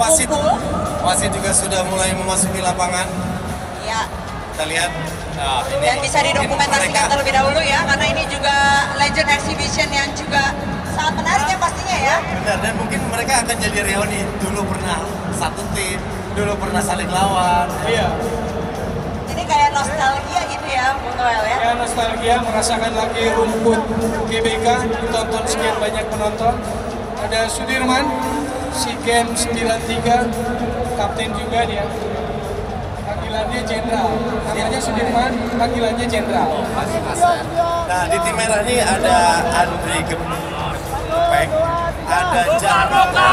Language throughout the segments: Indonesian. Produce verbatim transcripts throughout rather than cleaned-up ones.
wasit, wasit juga sudah mulai memasuki lapangan. Ya. Kita lihat. Nah, ini dan bisa didokumentasikan terlebih dahulu ya, karena ini juga legend exhibition yang juga sangat menarik ya pastinya ya. Benar, dan mungkin mereka akan jadi reuni. Dulu pernah satu tim, dulu pernah saling lawan. Iya. Ini kayak nostalgia gitu ya, Bung Noel ya. Ya, nostalgia, merasakan lagi rumput G B K, ditonton sekian banyak penonton. Ada Sudirman, SEA Games sembilan tiga, kapten juga dia. Panggilannya jenderal, namanya Sudirman, panggilannya jenderal. Nah, di tim merah ini ada Andri Gepek, ada Janroka,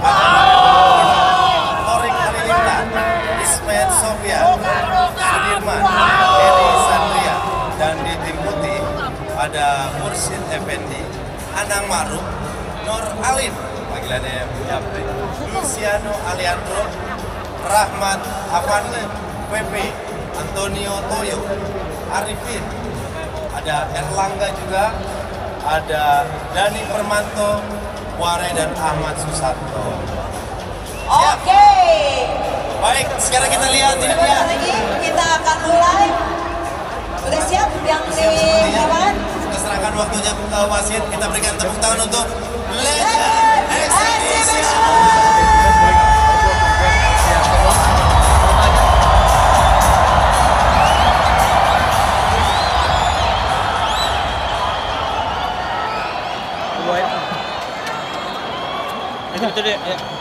Lorik Halilintar, Ismail Sofyan, Sudirman, Eri Sandria, dan di tim putih ada Mursyid Effendi, Anang Maruf, Nur Alim, panggilannya Yapri, Luciano Aliandro, Rahmat Afande, P P, Antonio Toyo, Arifin, ada Erlangga juga, ada Dani Permanto, Ware, dan Ahmad Susanto. Oke. Okay. Baik, sekarang kita lihat ini dia. Lagi kita akan mulai. Udah siap yang di lapangan? Kita serahkan waktunya ke wasit. Kita berikan tepuk tangan untuk Legend Exhibition. Itu deh, ya.